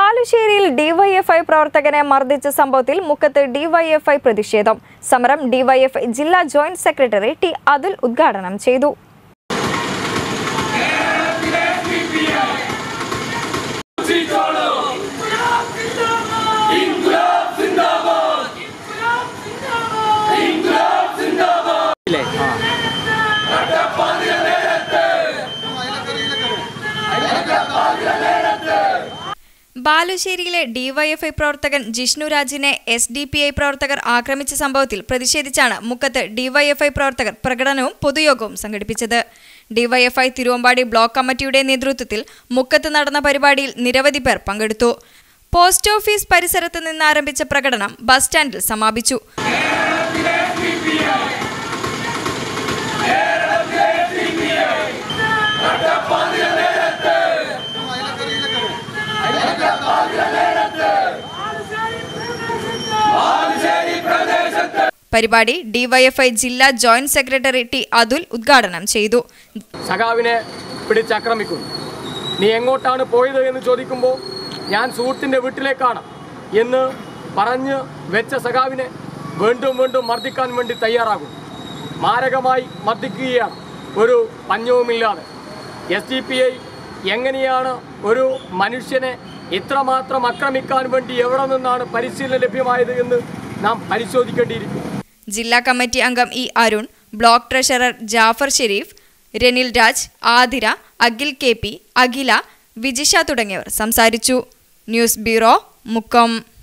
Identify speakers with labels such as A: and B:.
A: ബാലുശ്ശേരിയിൽ DYFI പ്രവർത്തകനെ മർദ്ദിച്ച സംഭവത്തിൽ മുക്കത്ത് ഡിവൈഎഫ്ഐ പ്രതിഷേധം. സമരം ഡിവൈഎഫ്ഐ ജില്ലാ ജോയിന്റ് സെക്രട്ടറി ടി അതുൽ ഉദ്ഘാടനം ചെയ്തു. ബാലുശ്ശേരിയിലെ ഡിവൈഎഫ്ഐ പ്രവർത്തകൻ ജിഷ്ണുരാജിനെ SDPI പ്രവർത്തകർ ആക്രമിച്ച സംഭവത്തിൽ പ്രതിഷേധിച്ചാണ് മുക്കത്ത് ഡിവൈഎഫ്ഐ പ്രവർത്തകർ പ്രകടനവും പൊതുയോഗവും സംഘടിപ്പിച്ചത്. ഡിവൈഎഫ്ഐ തിരുവമ്പാടി ബ്ലോക്ക് കമ്മിറ്റിയുടെ നേതൃത്വത്തിൽ മുക്കത്ത് നടന്ന പരിപാടിയിൽ നിരവധി പേർ പങ്കെടുത്തു. പോസ്റ്റ് ഓഫീസ് പരിസരത്ത് നിന്ന് ആരംഭിച്ച പ്രകടനം ബസ് സ്റ്റാൻഡിൽ സമാപിച്ചു. പരിപാടി ഡിവൈഎഫ്ഐ ജില്ലാ ജോയിന്റ് സെക്രട്ടറി ടി അതുൽ ഉദ്ഘാടനം ചെയ്തു.
B: സഖാവിനെ പിടിച്ചാക്രമിക്കുന്നു. നീ എങ്ങോട്ടാണ് പോയത് എന്ന് ചോദിക്കുമ്പോൾ ഞാൻ സുഹൃത്തിൻ്റെ വീട്ടിലേക്കാണ് എന്ന് പറഞ്ഞ് വെച്ച സഖാവിനെ വീണ്ടും വീണ്ടും മർദ്ദിക്കാൻ വേണ്ടി തയ്യാറാകും. മാരകമായി മർദ്ദിക്കുകയാണ്, ഒരു പഞ്ഞവുമില്ലാതെ. SDPI എങ്ങനെയാണ് ഒരു മനുഷ്യനെ ഇത്രമാത്രം ആക്രമിക്കാൻ വേണ്ടി എവിടെ നിന്നാണ് പരിശീലനം ലഭ്യമായത് എന്ന് നാം പരിശോധിക്കേണ്ടിയിരിക്കും.
A: ജില്ലാ കമ്മിറ്റി അംഗം E Arun, block treasurer Jafar Sharif, Ranil Raj, Athira, Akhil KP, Akhila, Vijisha തുടങ്ങിയവർ സംസാരിച്ചു. News bureau, Mukkam.